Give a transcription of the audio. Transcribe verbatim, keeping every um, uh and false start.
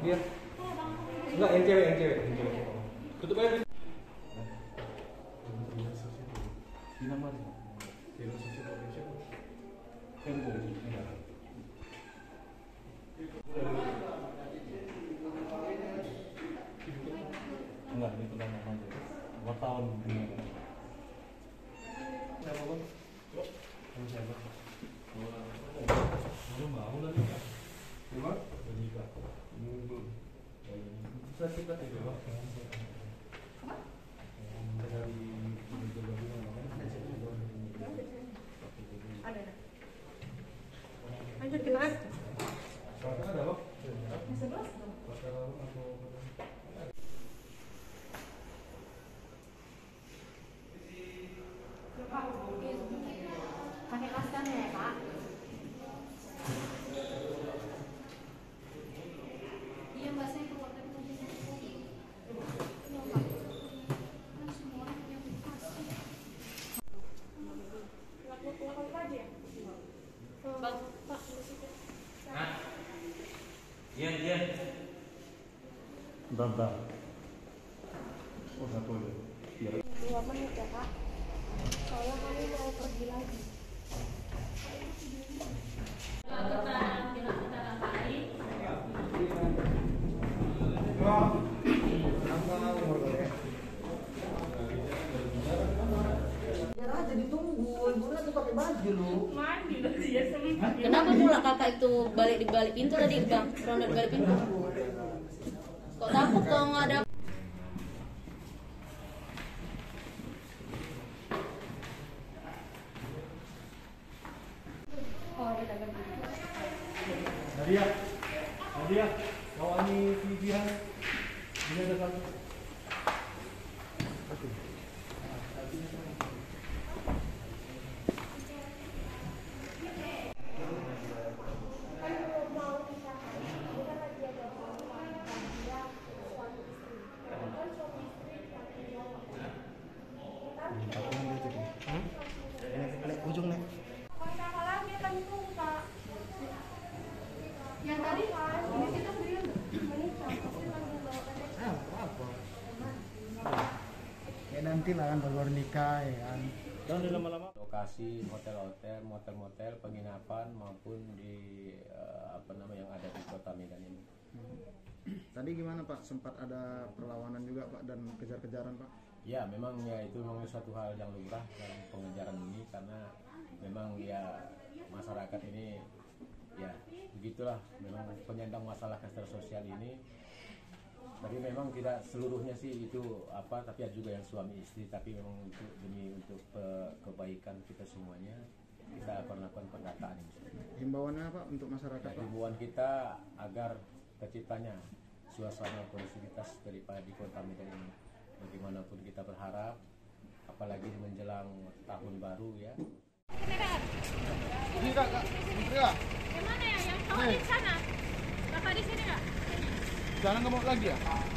Biar. Enggak, yang cewek, yang cewek, yang cewek. Tutup aja. Di nama sih. Filosofi Indonesia. Tempo. Enggak, itu nama aja. Wartawan dunia. Siapa bang? Kamu siapa? Belum mau lagi ya? Belum? Menikah. Belum. Bisa kita tidak bang? Apa? Dari Ibu Gabungan ada. Ada. Lanjut kita. Ada bang? Yang sebelas dong. Pakai masker ya Pak. Iya Mbak, saya keluar dari mobil tadi. Iya Pak. Kan semua orang punya privasi. Lakukan apa aja ya? Bang, Pak, di situ. Hah? Iya, iya. Bentar. Oh, satu aja. Dua menit ya Pak. Soalnya kami mau pergi lagi. Aja ditunggu, ibunya tuh pakai baju lu. Mandi nanti ya sempat. Kenapa pula kakak itu balik di balik pintu tadi bang? Ronda di balik pintu. Kok takut kalau nggak ada? Oh, ada dagang. Nadia, Nadia, bawa ini si Jihan. Ini ada satu. Oke. Ujung nih. Apa lagi kami tunggu Pak? Yang tadi Pak, ini kita beli menikah. Pasti kan bawa Apa? Ya nanti lah kan baru nikah ya kan. Dan lama-lama. Lokasi hotel-hotel, motel-motel, penginapan maupun di uh, apa namanya yang ada di Kota Medan ini. Tadi gimana Pak? Sempat ada perlawanan juga Pak dan kejar-kejaran Pak? Ya, memang ya itu memang suatu hal yang lumrah dalam pengejaran ini karena memang ya masyarakat ini ya begitulah, memang penyandang masalah kesejahteraan sosial ini. Tapi memang tidak seluruhnya sih itu apa, tapi ada juga yang suami istri, tapi memang untuk demi untuk pe, kebaikan kita semuanya kita akan lakukan pendataan ini. Himbauannya Pak untuk masyarakat Ya, Pak? himbauan kita agar terciptanya suasana kondusivitas daripada di Kota Medan ini. Bagaimanapun kita berharap, apalagi menjelang tahun baru ya. Ini kak, kak, menteri kak? Yang mana ya? Yang cowok di sana? Kakak di sini nggak? Jangan nggak mau lagi ya?